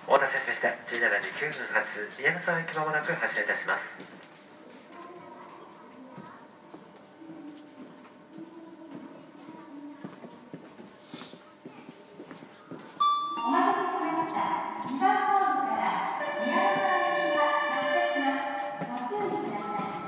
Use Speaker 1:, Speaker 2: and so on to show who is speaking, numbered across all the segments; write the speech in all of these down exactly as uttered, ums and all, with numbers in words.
Speaker 1: お待たせしました。じゅうしちじきゅうふん発、宮野沢行きまもなく発車いたします。
Speaker 2: お待たせしました。にばんホームから宮野沢行きが発車します。ご注意ください。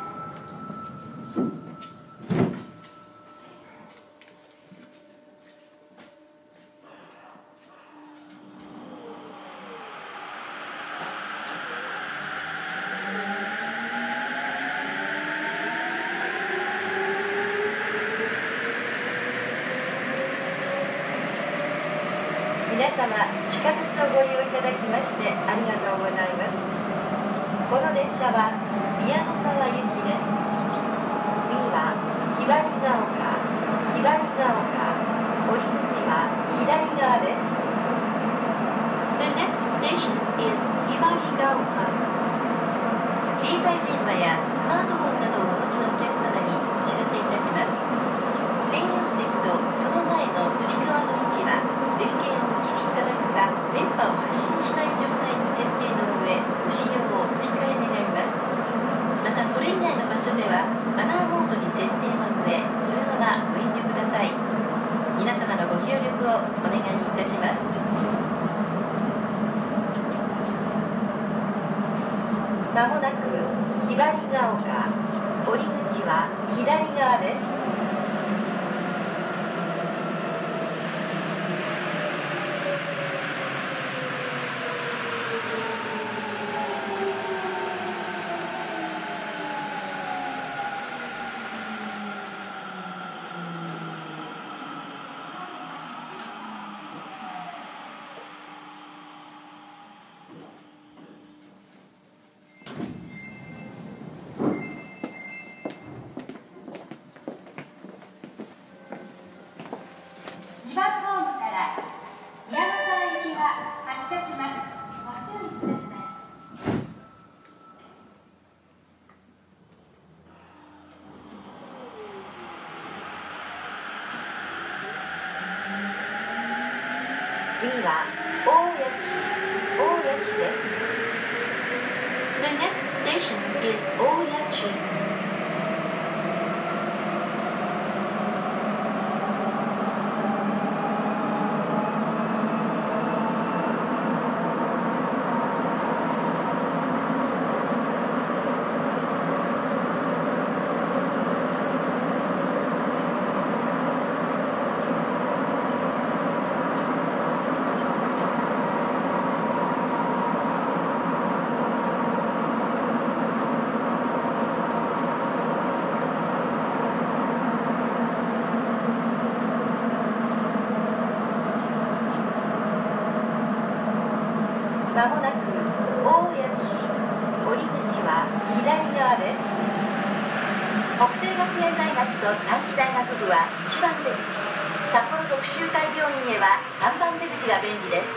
Speaker 3: 皆様、地下鉄をご利用いただきましてありがとうございます。この電車は宮野沢行きです。次はひばりが丘、ひばりが丘、降り口は左側です。
Speaker 2: The next station is ひばりが丘。携帯電話やスマートフォンなどをお持ちのお客様にお知らせいたします。専用席とその前のつり革の位置は電源をお切りいただくか電波を発信しない状態に設定の上ご使用をお控え願います。またそれ以外の場所ではマナーモードに設定の上通話はご遠慮ください。皆様のご協力をお願いいたします。
Speaker 3: まもなくひばりが丘、降り口は左側です。
Speaker 2: にばんホームから宮野沢行きが発車します。ご注意ください。
Speaker 3: 次は大谷地、大谷地です。
Speaker 2: The next station is 大谷地。
Speaker 3: まもなく大谷地、降り口は左側です。北西学園大学と短期大学部はいちばん出口、札幌特集会病院へはさんばん出口が便利です。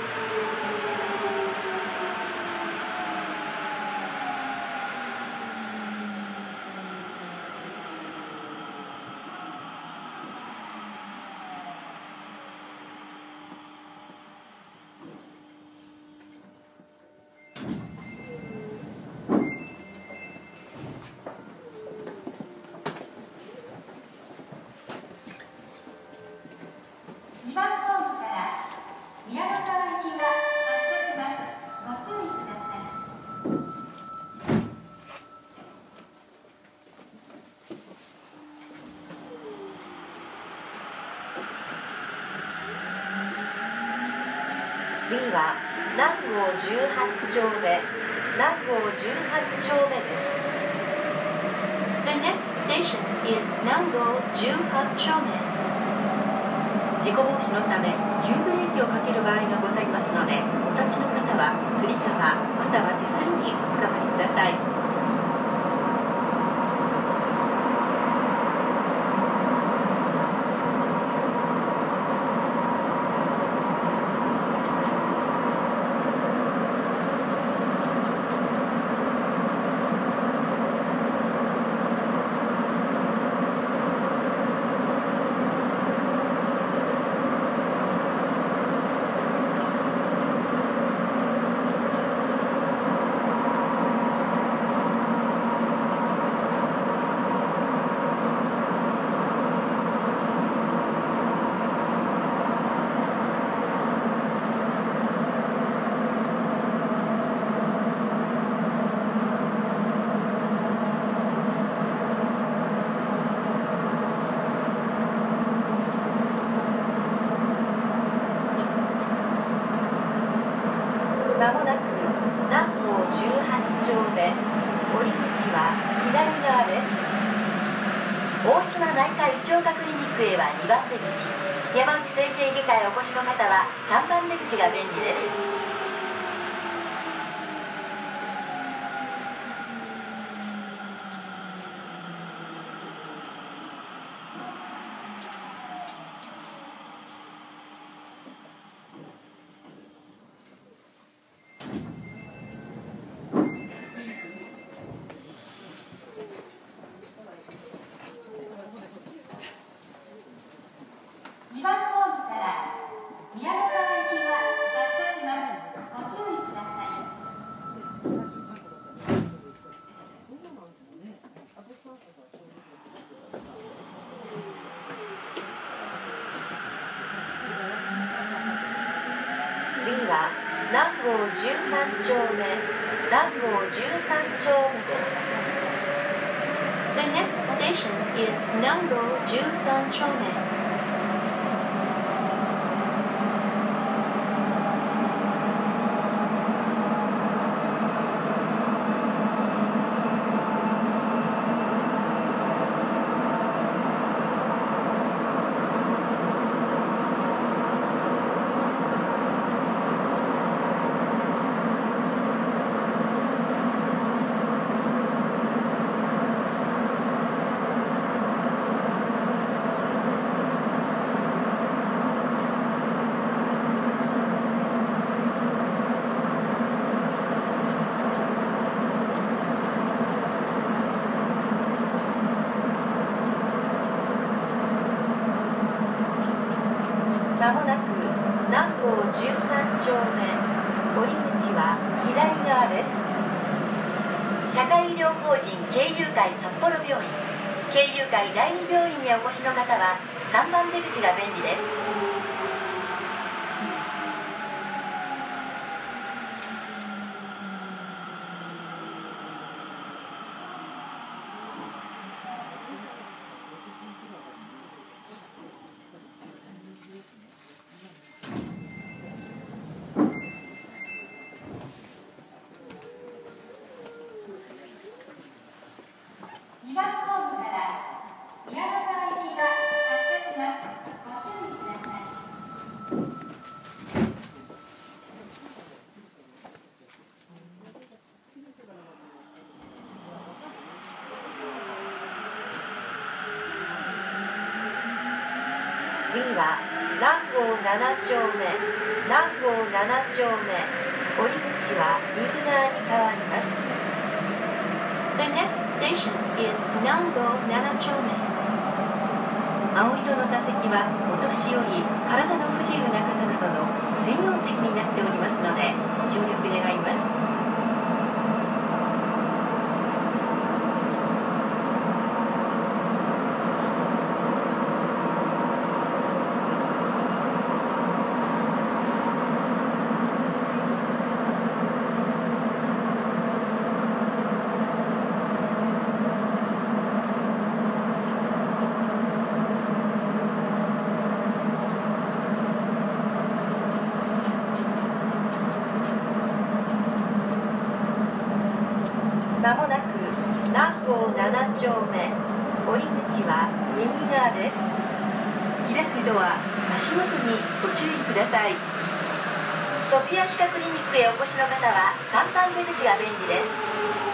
Speaker 2: にばんホームから宮野沢行きが発車します。ご注意ください。
Speaker 3: 次は南郷じゅうはち丁目、南郷じゅうはち丁目です。
Speaker 2: The next station is 南郷じゅうはち丁目。
Speaker 3: 事故防止のため急ブレーキをかける場合がございますので、お立ちの方はつり革または手すりにおつかまりください。 まもなく南郷じゅうはち丁目、降り口は左側です。大島内科胃腸科クリニックへはにばん出口、山内整形外科へお越しの方はさんばん出口が便利です。
Speaker 2: にばんホームから宮野川行きが発車します。ご注意ください。
Speaker 3: 次は南郷じゅうさん丁目、南郷じゅうさん丁目です。
Speaker 2: The next station is Nango じゅうさん丁目。
Speaker 3: まもなく南郷じゅうさん丁目、降り口は左側です。社会医療法人慶友会札幌病院、慶友会第二病院へお越しの方はさんばん出口が便利です。
Speaker 2: にばんホームから宮野川行きが発車します。ご注意ください。
Speaker 3: 次は南郷なな丁目、南郷なな丁目、降り口は右側に変わります。
Speaker 2: The next station is Nango なな丁目。
Speaker 3: 青色の座席はお年寄り、体の不自由な方などの専用席になっておりますのでご協力願います。まもなく南郷なな丁目、降り口は右側です。開くドア、足元にご注意ください。ソフィア歯科クリニックへお越しの方はさんばん出口が便利です。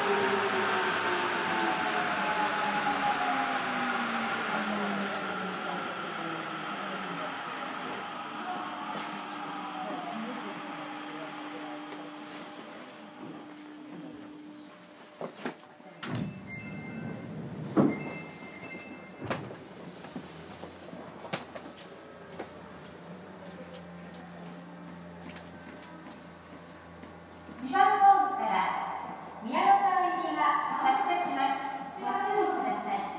Speaker 2: にばんホームから宮野川行きが発車します。ご注意ください。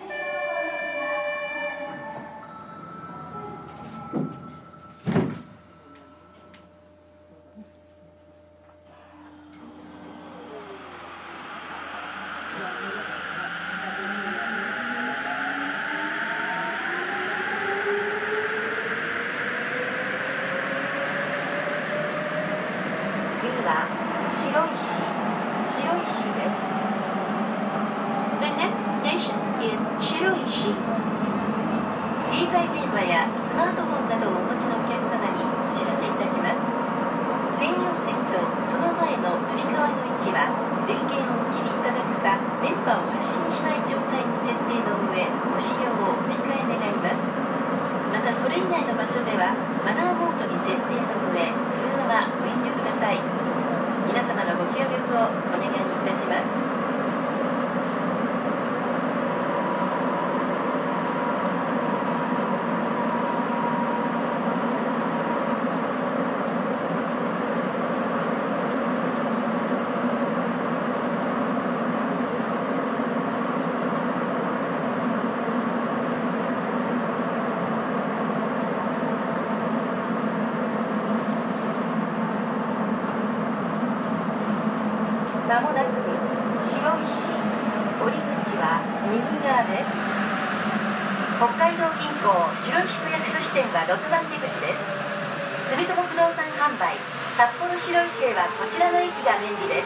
Speaker 3: 次は白石白石です。
Speaker 2: The next station is 白石。携帯電話やスマートフォンなどをお持ちのお客様にお知らせいたします。専用席とその前のつり革の位置は電源をお切りいただくか電波を発信しない状態に設定の上ご使用をお控え願います。またそれ以外の場所ではマナーモードに設定の上通話はご遠慮ください。皆様のご協力をお願いいたします。
Speaker 3: まもなく白石降り口は右側です。北海道銀行白石区役所支店はろくばん出口です。住友不動産販売札幌白石へはこちらの駅が便利です。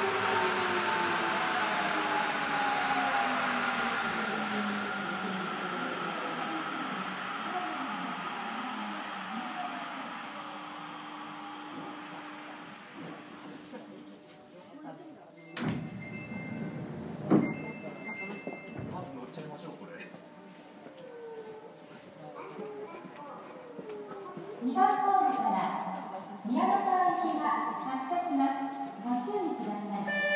Speaker 4: にばんホームから宮の沢行きが発車します。ご注意ください。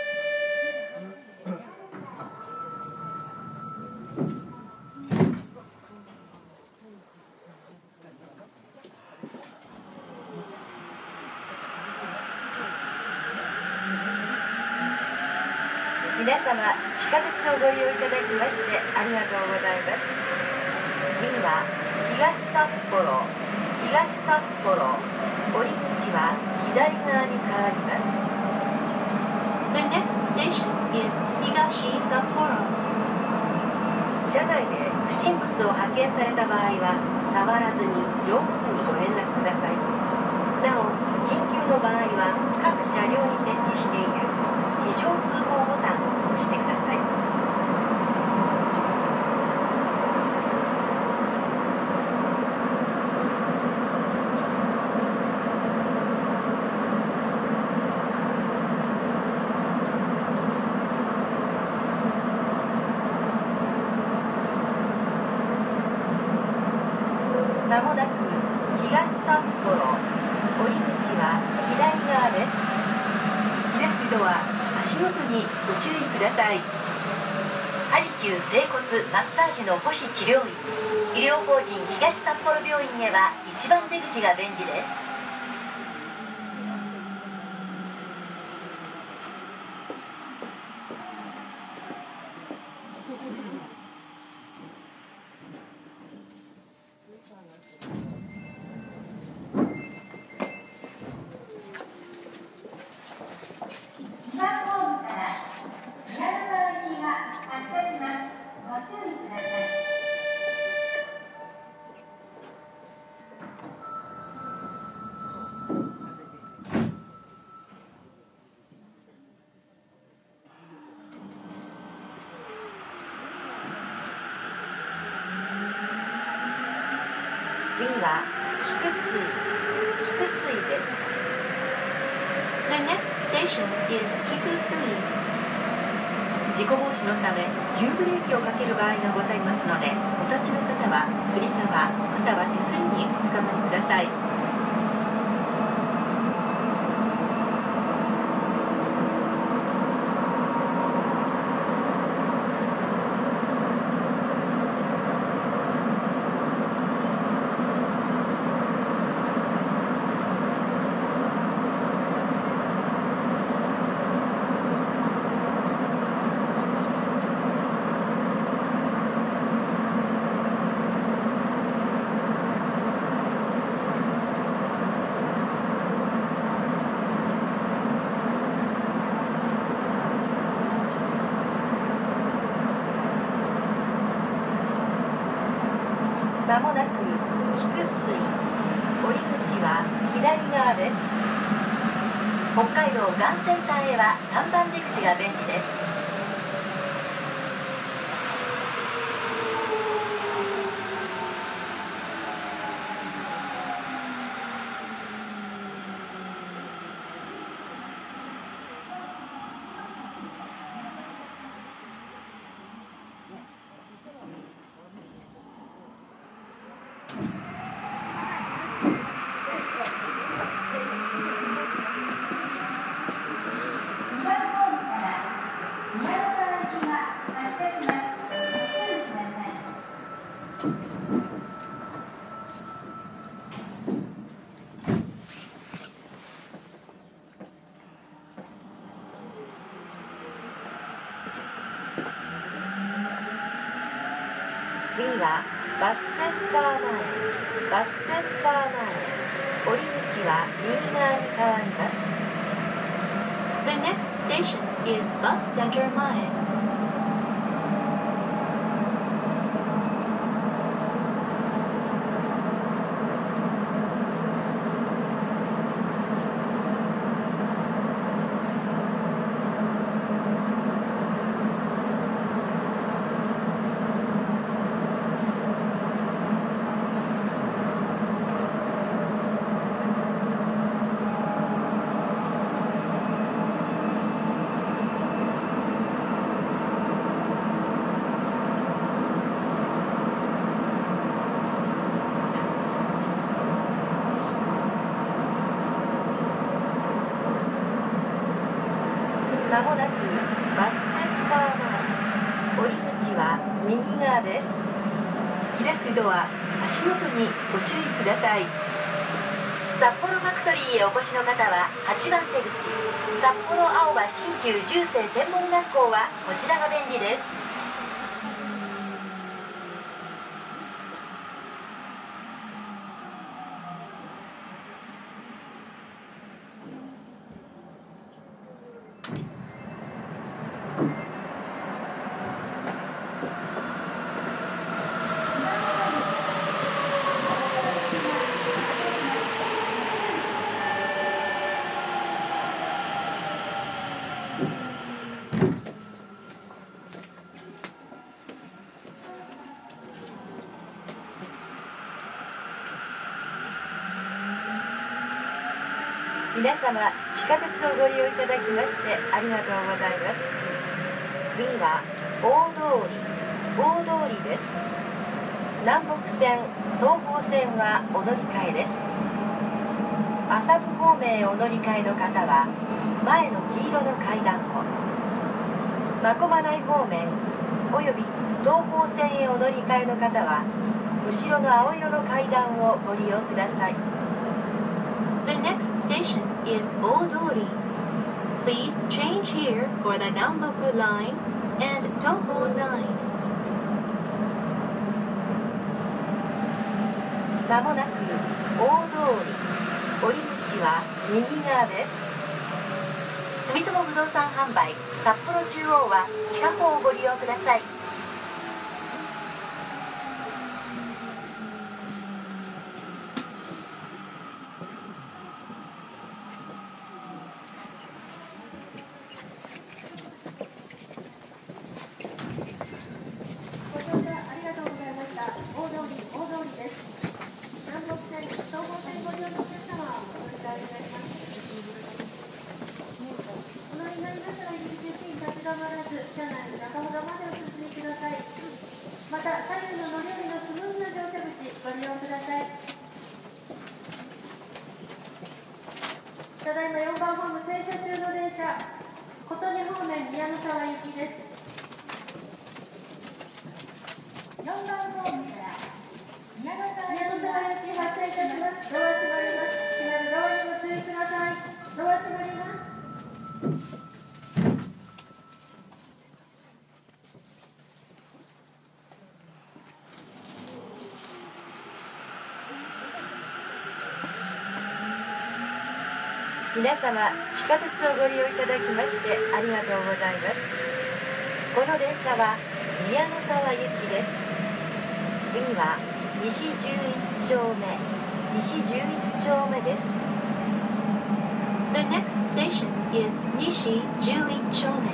Speaker 3: 皆様、地下鉄をご利用いただきましてありがとうございます。次は東札幌東札幌降り口は左側に変わります。
Speaker 2: The next station is 東札幌。
Speaker 3: 車内で不審物を発見された場合は触らずに乗務員にご連絡ください。なお、緊急の場合は各車両に設置している非常通報ボタンを押してください。まもなく東札幌降り口は左側です。開くドア足元にご注意ください。ハリキュー整骨マッサージの星治療院医療法人東札幌病院へはいちばん出口が便利です。
Speaker 4: にばんホームから宮の沢行きが発車します。ご注意ください。
Speaker 3: 次は菊水菊水です。
Speaker 2: The next station is 菊水。事故防止のため急ブレーキをかける場合がございますので、お立ちの方はつり革または手すりにおつかまりください。
Speaker 3: まもなく菊水降り口は左側です。 北海道ガンセンターへはさんばん出口が便利です。次はバスセンター前、バスセンター前、降り口は右側に変わります。
Speaker 2: The next station is Bus Center Mae.
Speaker 3: まもなくバスセンター前、降り口は右側です。開くドア、足元にご注意ください。札幌ファクトリーへお越しの方ははちばん出口、札幌青葉新旧住生専門学校はこちらが便利です。皆様、地下鉄をご利用いただきましてありがとうございます。次は大通り、大通りです。南北線、東方線はお乗り換えです。麻布方面へお乗り換えの方は前の黄色の階段を、真駒内方面および東方線へお乗り換えの方は後ろの青色の階段をご利用ください。
Speaker 2: The next station is Odori. Please change here for the Namboku line and Toho line.
Speaker 3: まもなく大通り、降り口は右側です。住友不動産販売札幌中央は地下歩をご利用ください。
Speaker 4: また左右の乗り降りのスムーズな乗車口ご利用ください。ただいまよんばんホーム停車中の電車琴音方面宮の沢行きです。よんばんホームから宮の沢行き発車いたします。ドア閉まります。閉まるドアにご注意ください。ドア閉まります。
Speaker 3: 皆様、地下鉄をご利用いただきましてありがとうございます。この電車は宮の沢行きです。次は西じゅういっちょうめ、西じゅういっちょうめです。
Speaker 2: The next station is Nishiじゅういち丁目.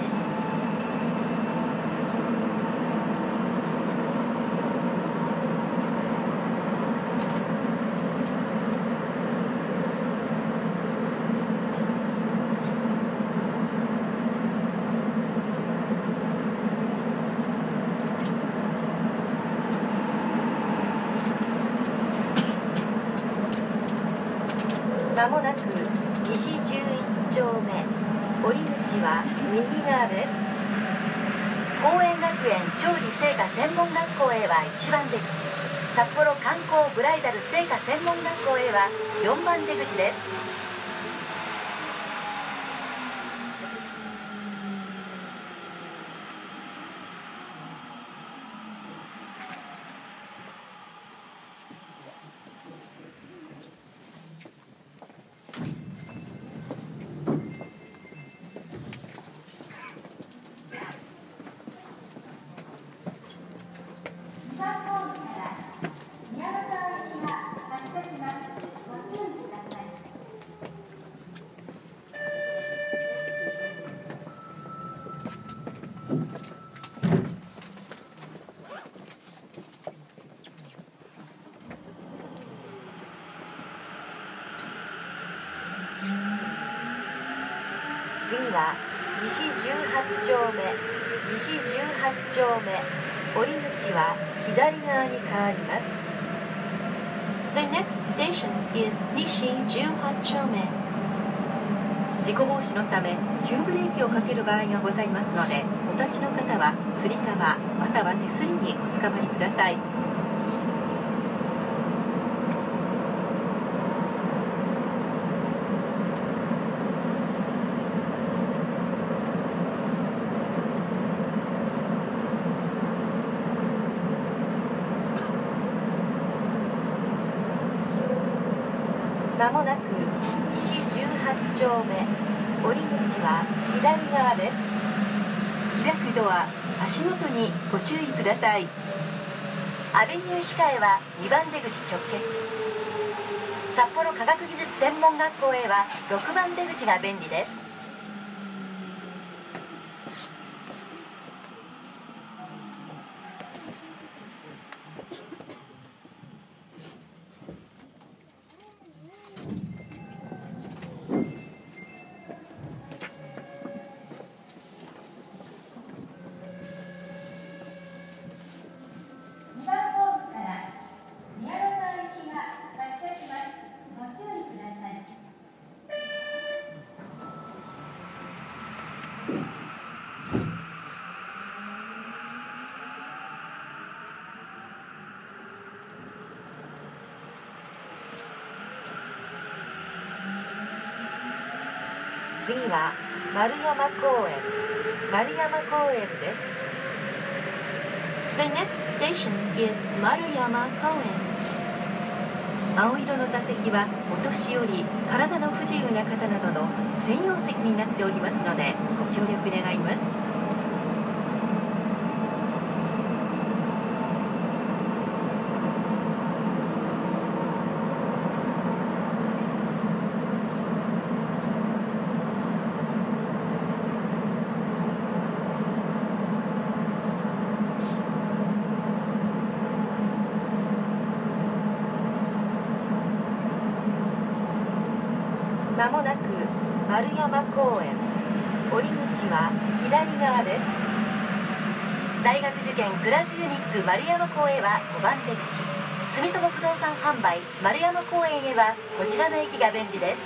Speaker 3: まもなく西じゅういち丁目、降り口は右側です。公園学園調理製菓専門学校へはいちばん出口、札幌観光ブライダル製菓専門学校へはよんばん出口です。次は西じゅうはち丁目、西じゅうはち丁目、降り口は左側に変わります。
Speaker 2: The next station is 西じゅうはち丁目. 事故防止のため急ブレーキをかける場合がございますので、お立ちの方はつり革または手すりにおつかまりください。
Speaker 3: まもなく西じゅうはち丁目、降り口は左側です。
Speaker 2: 開くドア、足元にご注意ください。
Speaker 3: アベニュー歯科へはにばん出口直結、札幌科学技術専門学校へはろくばん出口が便利です。次は丸山公園、丸山公園です。
Speaker 2: The next station is 丸山公園. 青色の座席はお年寄り、体の不自由な方などの専用席になっておりますのでご協力願います。
Speaker 3: まもなく丸山公園、降り口は左側です。大学受験クラスユニック丸山公園はごばん出口、住友不動産販売丸山公園へはこちらの駅が便利です。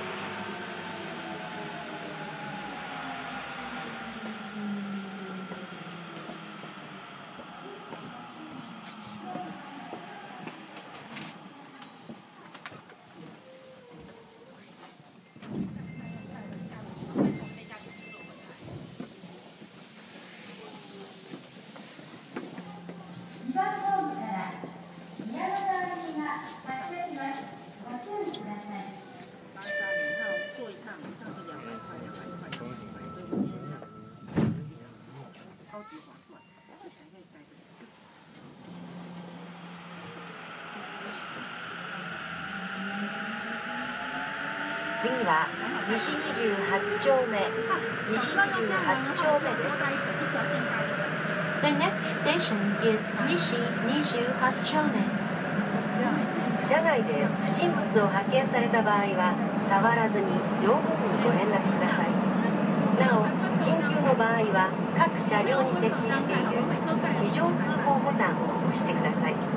Speaker 3: 次次は西にじゅうはち丁目、西にじゅうはち丁目です。
Speaker 2: The next station is 西にじゅうはち丁目。
Speaker 3: 車内で不審物を発見された場合は触らずに乗務員にご連絡ください。なお、緊急の場合は各車両に設置している非常通報ボタンを押してください。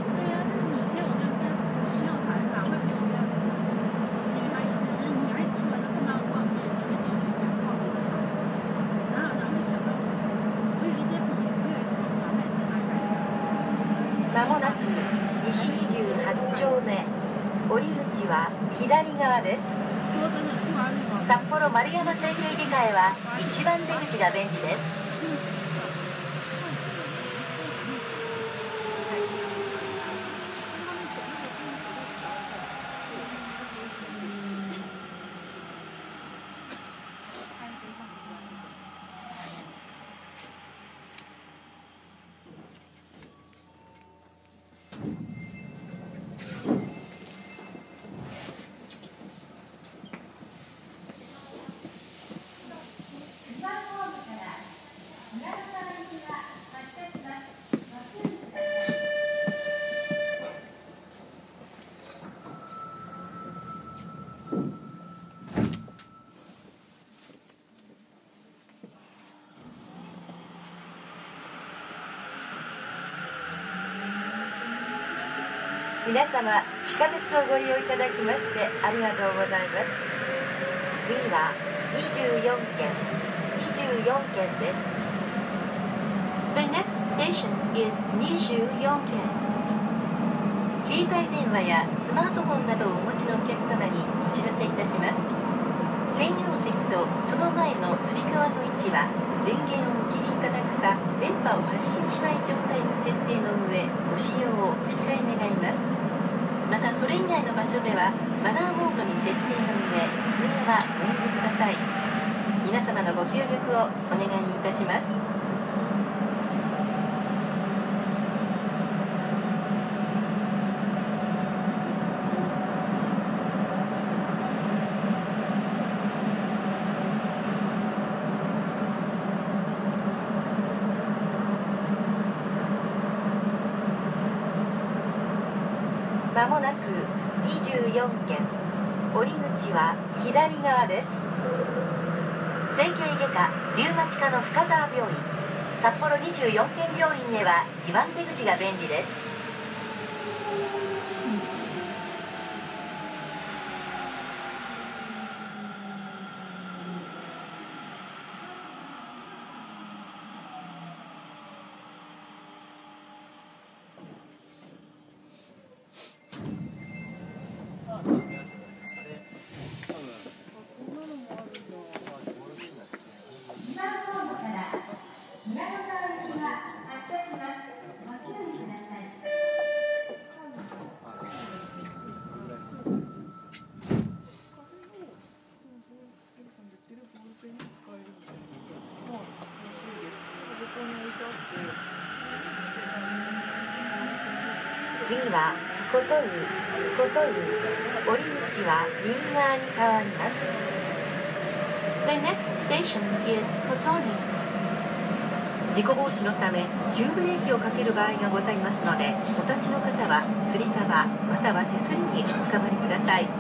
Speaker 3: まもなく西にじゅうはち丁目、降り口は左側です。札幌丸山整形外科へはいちばん出口が便利です。皆様、地下鉄をご利用いただきましてありがとうございます。次はにじゅうよんけん、にじゅうよんけんです。
Speaker 2: The next station is にじゅうよんけん。携帯電話やスマートフォンなどをお持ちのお客様にお知らせいたします。専用席とその前のつり革の位置は電源をお切りいただくか電波を発信しない状態に設定の上ご使用をお控え願います。またそれ以外の場所ではマナーモードに設定の上通話はご遠慮ください。皆様のご協力をお願いいたします。
Speaker 3: まもなくにじゅうよんけん、降り口は左側です。整形外科リウマチ科の深沢病院、札幌にじゅうよんけん病院へはにばん出口が便利です。次はことにことに降り口は右側に変わります。
Speaker 2: The next station is Kotoni。
Speaker 3: 事故防止のため急ブレーキをかける場合がございますので、お立ちの方はつり革または手すりにおつかまりください。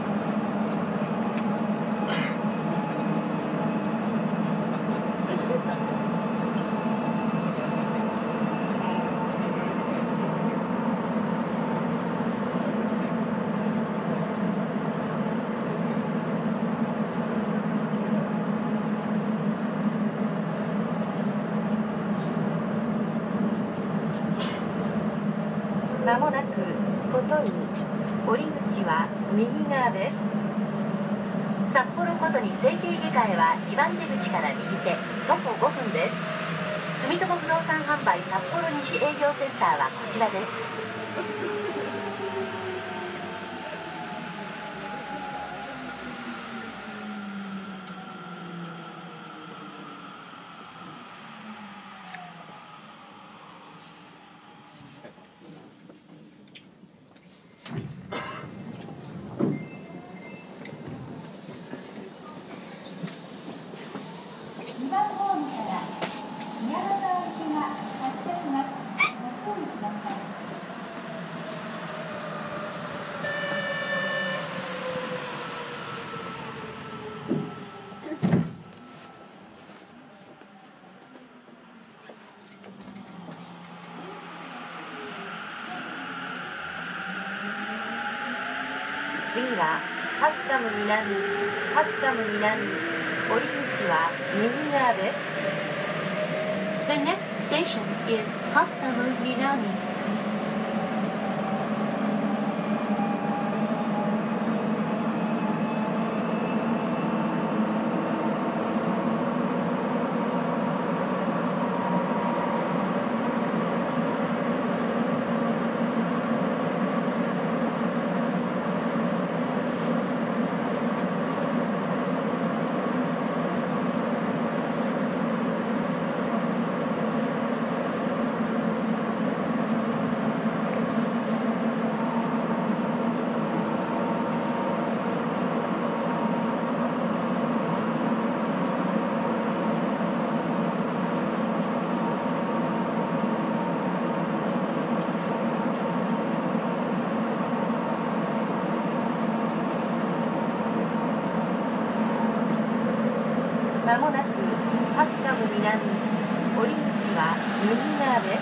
Speaker 3: まもなくことに降り口は右側です。札幌ことに整形外科へはにばん出口から右手、徒歩ごふんです。住友不動産販売札幌西営業センターはこちらです。 次はハッサム南、ハッサム南、降り口は右側です。
Speaker 2: The next station is Hassamu Minami.
Speaker 3: まもなくハッサム南、降り口は右側です。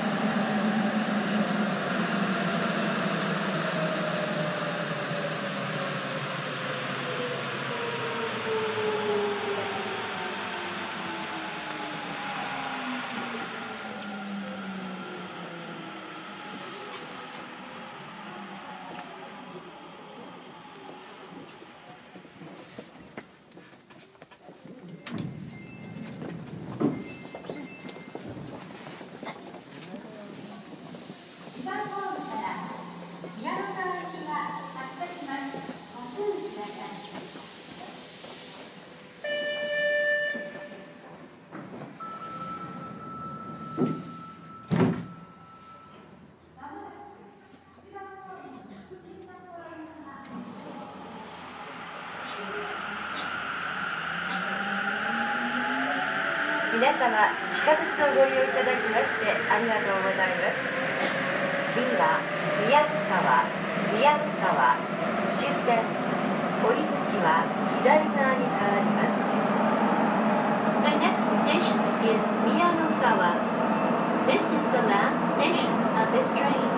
Speaker 3: 皆様、地下鉄をご利用いただきましてありがとうございます。次は宮の沢、宮の沢終点、降り口は左側に変わります。
Speaker 2: The next station is Miyanosawa. This is the last station of this train.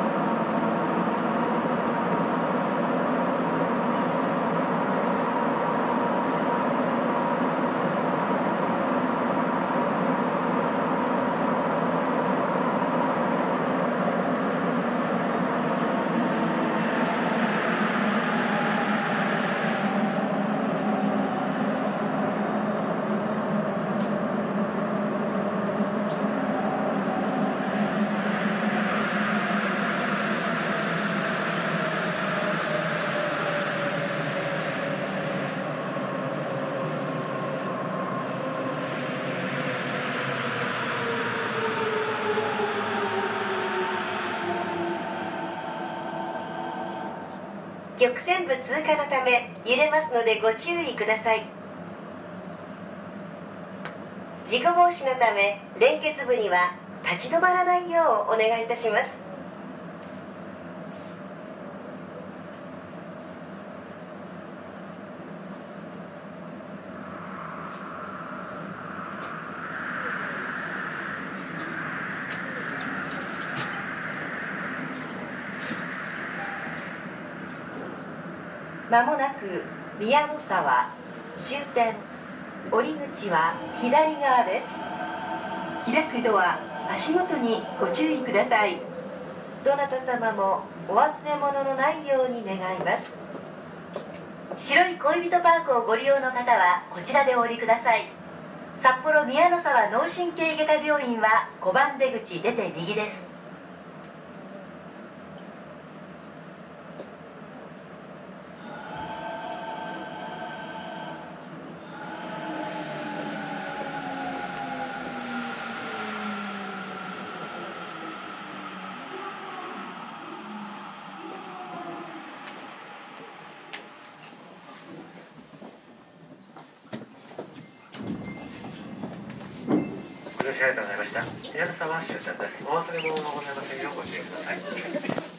Speaker 3: 玉泉部通過のため揺れますのでご注意ください。事故防止のため連結部には立ち止まらないようお願いいたします。まもなく宮の沢終点、降り口は左側です。開くドア、足元にご注意ください。どなた様もお忘れ物のないように願います。白い恋人パークをご利用の方はこちらでお降りください。札幌宮の沢脳神経外科病院はごばん出口出て右です。
Speaker 1: ご乗車ありがとうございました。宮の沢終点です。お忘れ物のございませんようご注意ください。